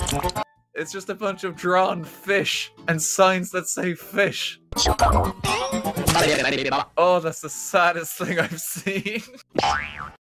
It's just a bunch of drawn fish and signs that say fish. Oh, that's the saddest thing I've seen.